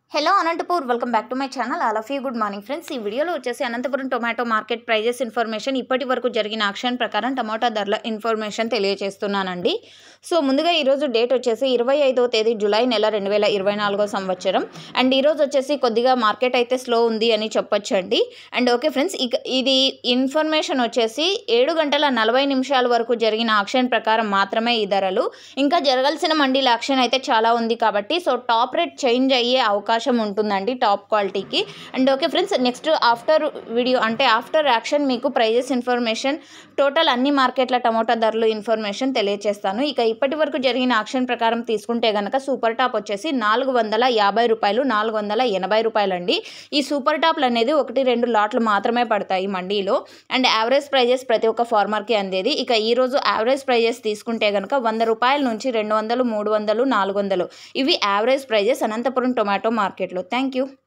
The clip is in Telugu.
Hello Anantapur welcome back to my channel all of you good morning friends. ఈ వీడియోలో వచ్చేసి Anantapuram tomato market prices information ఇప్పటి వరకు జరిగిన ఆక్షన్ ప్రకారం టమాటా ధరల ఇన్ఫర్మేషన్ తెలియజేస్తున్నానండి. సో ముందుగా ఈరోజు డేట్ వచ్చేసి 25వ తేదీ జూలై నెల 2024 సంవత్సరం. అండ్ ఈరోజు వచ్చేసి కొద్దిగా మార్కెట్ అయితే స్లో ఉంది అని చెప్పొచ్చండి. అండ్ ఓకే ఫ్రెండ్స్, ఇది ఇన్ఫర్మేషన్ వచ్చేసి 7 గంటల 40 నిమిషాల వరకు జరిగిన ఆక్షన్ ప్రకారం మాత్రమే ఈ ధరలు. ఇంకా జరగాల్సిన మండీల ఆక్షన్ అయితే చాలా ఉంది కాబట్టి సో టాప్ రేట్ చేంజ్ అయ్యే అవకాశం ఉంటుందండి టాప్ క్వాలిటీకి. And okay friends, next after video అంటే ఆఫ్టర్ యాక్షన్ మీకు ప్రైజెస్ ఇన్ఫర్మేషన్ టోటల్ అన్ని మార్కెట్ల టమోటా ధరలు ఇన్ఫర్మేషన్ తెలియజేస్తాను. ఇక ఇప్పటి వరకు జరిగిన ఆక్షన్ ప్రకారం తీసుకుంటే కనుక సూపర్ టాప్ వచ్చేసి 450 రూపాయలు, 480 రూపాయలండి. ఈ సూపర్ టాప్లు అనేది 1-2 లాట్లు మాత్రమే పడతాయి మండీలో. అండ్ యావరేజ్ ప్రైజెస్ ప్రతి ఒక్క ఫార్మర్కి అందేది. ఇక ఈరోజు యావరేజ్ ప్రైజెస్ తీసుకుంటే కనుక 100 రూపాయల నుంచి 200, 300, 400 ఇవి యావరేజ్ ప్రైజెస్ అనంతపురం టొమాటో మార్కెట్లో. Thank you.